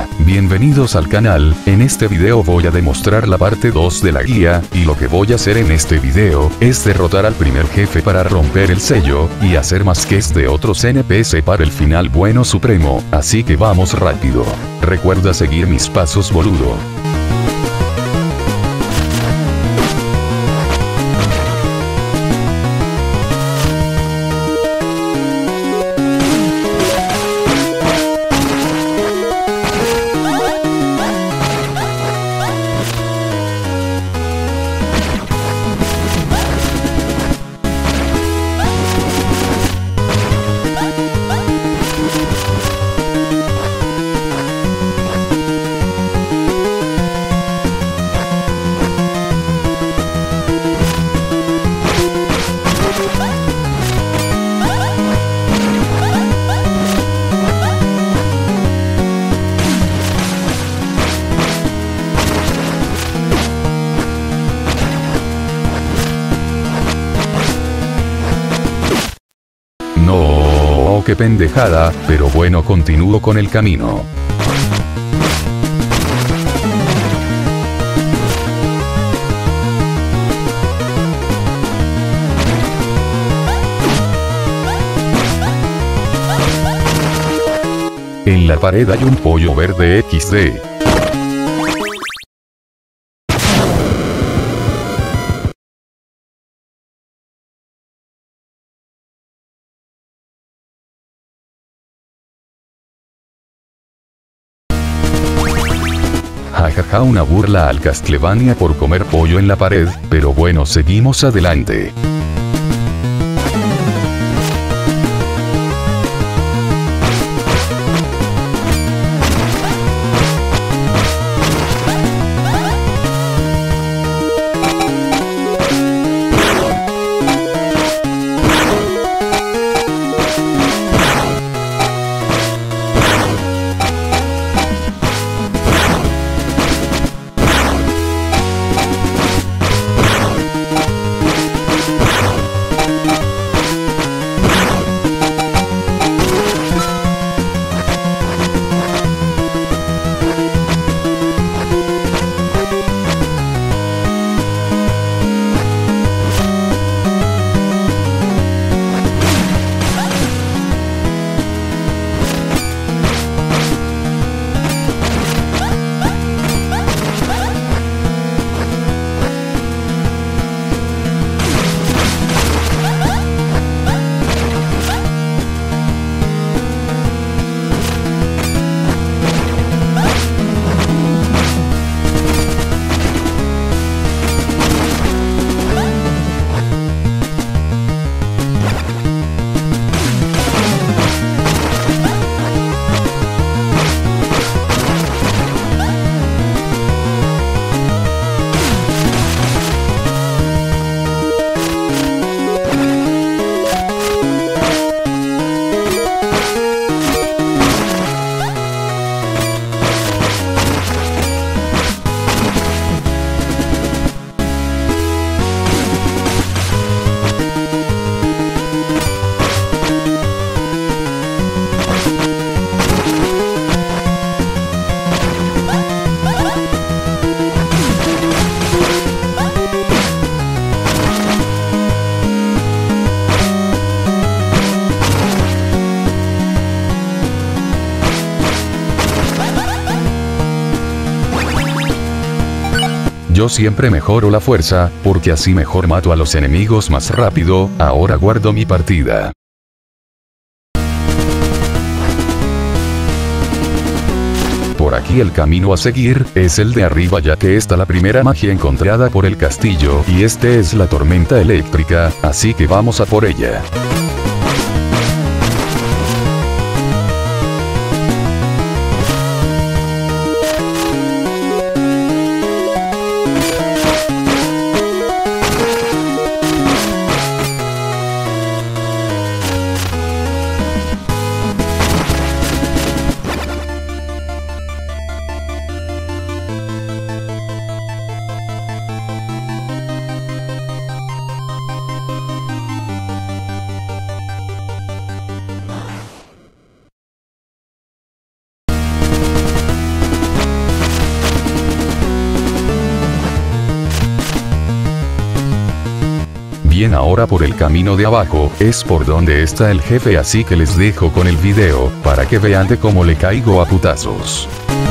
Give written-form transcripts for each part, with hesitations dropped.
Bienvenidos al canal. En este video voy a demostrar la parte 2 de la guía, y lo que voy a hacer en este video, es derrotar al primer jefe para romper el sello, y hacer más quests de otros NPC para el final bueno supremo, así que vamos rápido. Recuerda seguir mis pasos, boludo. No, qué pendejada, pero bueno, continúo con el camino. En la pared hay un pollo verde XD. Jajaja, una burla al Castlevania por comer pollo en la pared, pero bueno, seguimos adelante. Yo siempre mejoro la fuerza, porque así mejor mato a los enemigos más rápido. Ahora guardo mi partida. Por aquí el camino a seguir es el de arriba, ya que está la primera magia encontrada por el castillo, y este es la tormenta eléctrica, así que vamos a por ella. Bien, ahora por el camino de abajo, es por donde está el jefe, así que les dejo con el video, para que vean de cómo le caigo a putazos.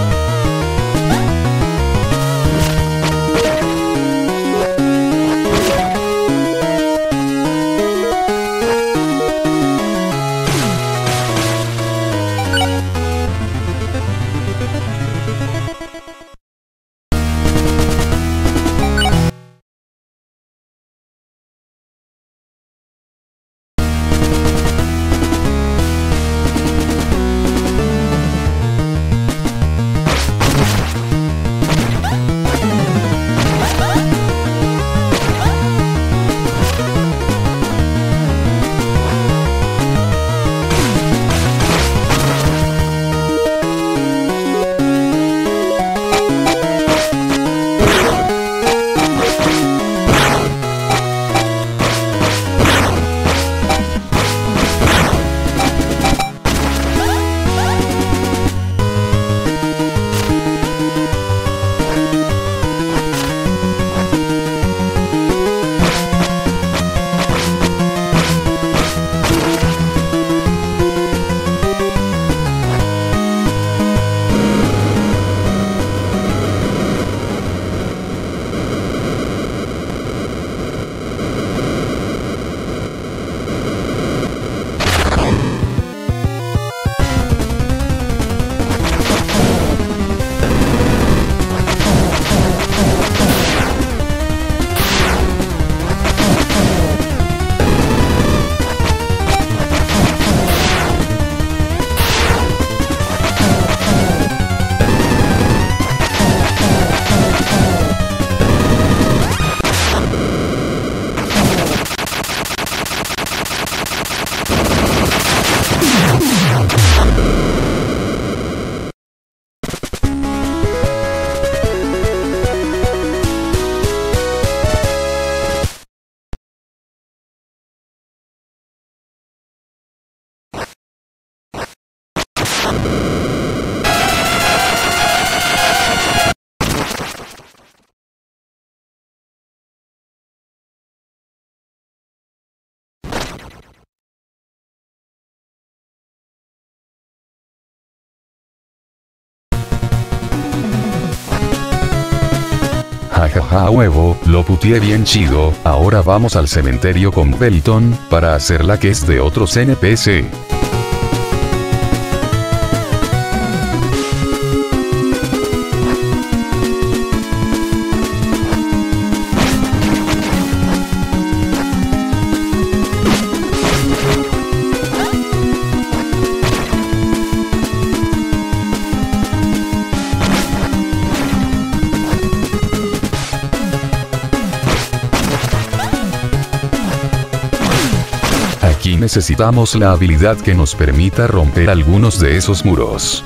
Jajaja, huevo, lo puteé bien chido. Ahora vamos al cementerio con Belton, para hacer la que es de otros NPC. Aquí necesitamos la habilidad que nos permita romper algunos de esos muros.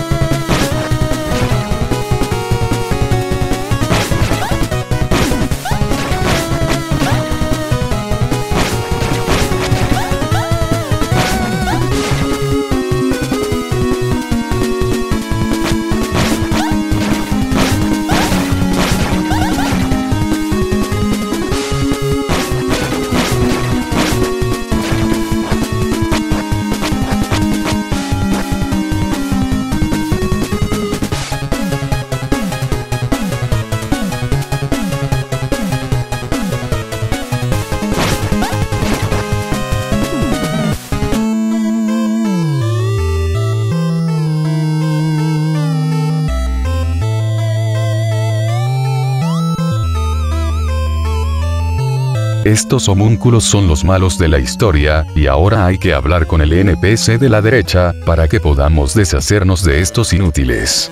Estos homúnculos son los malos de la historia, y ahora hay que hablar con el NPC de la derecha, para que podamos deshacernos de estos inútiles.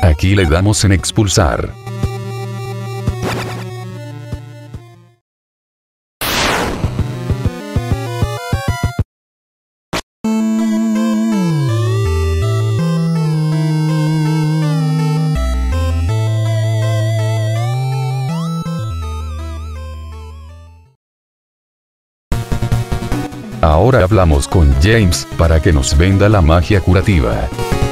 Aquí le damos en expulsar. Ahora hablamos con James, para que nos venda la magia curativa.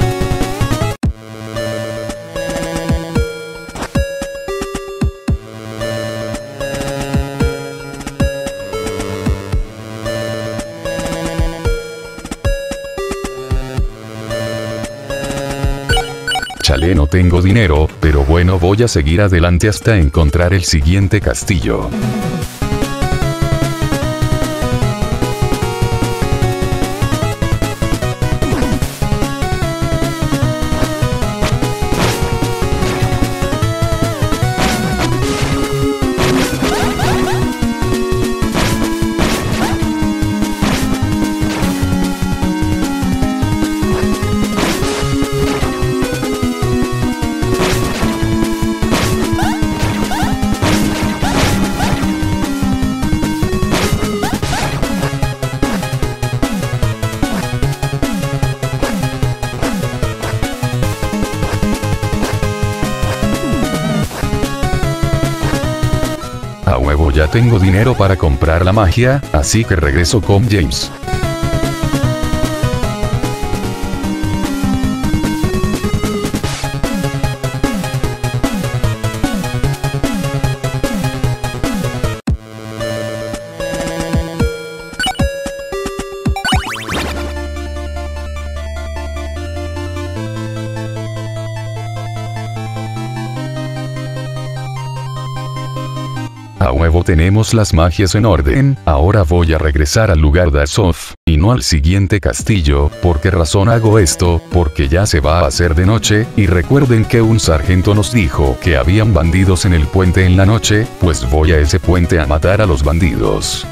Chale, no tengo dinero, pero bueno, voy a seguir adelante hasta encontrar el siguiente castillo. A huevo, ya tengo dinero para comprar la magia, así que regreso con James. A huevo, tenemos las magias en orden. Ahora voy a regresar al lugar de Azoth, y no al siguiente castillo. ¿Por qué razón hago esto? Porque ya se va a hacer de noche, y recuerden que un sargento nos dijo que habían bandidos en el puente en la noche, pues voy a ese puente a matar a los bandidos.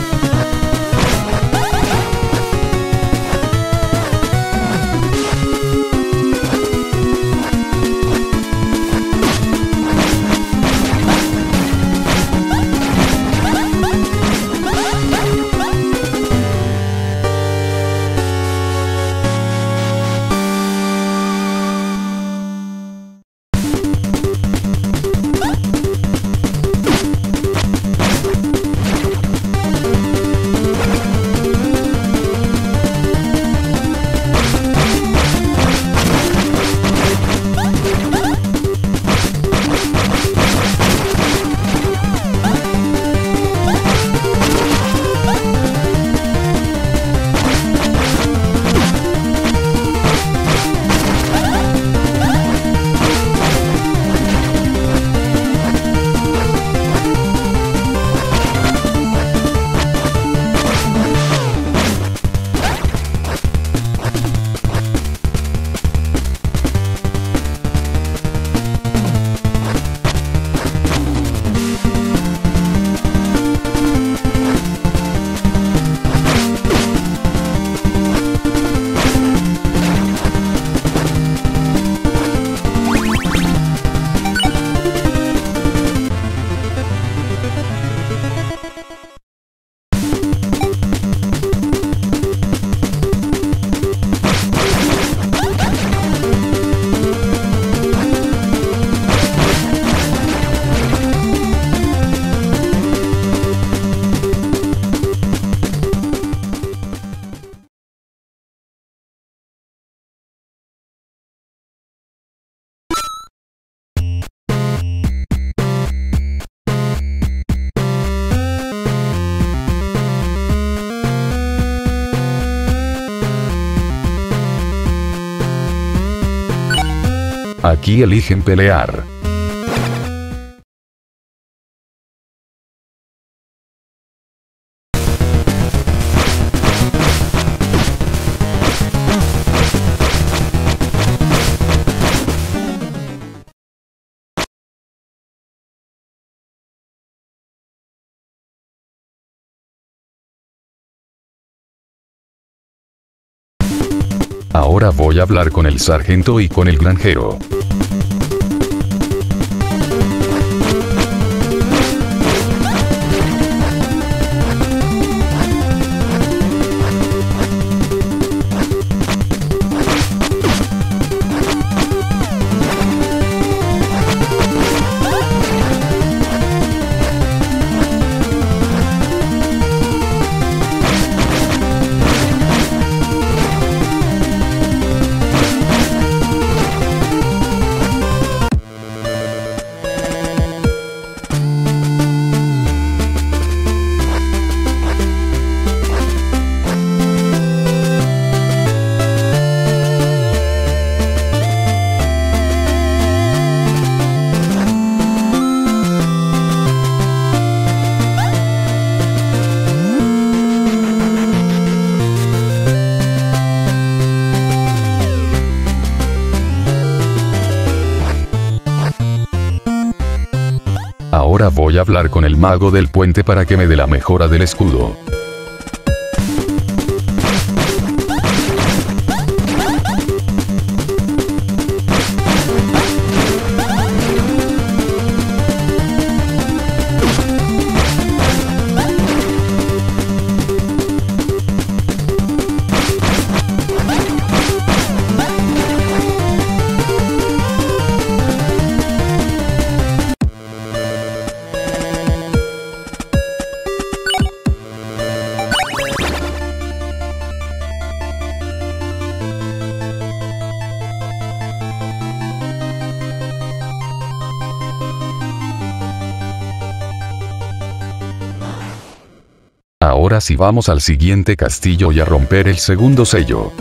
Aquí eligen pelear. Ahora voy a hablar con el sargento y con el granjero. Ahora voy a hablar con el mago del puente para que me dé la mejora del escudo. Ahora sí vamos al siguiente castillo y a romper el segundo sello.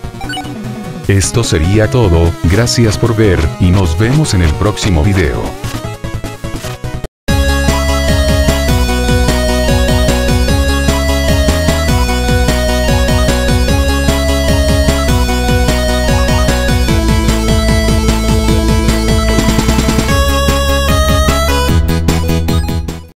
Esto sería todo, gracias por ver, y nos vemos en el próximo video.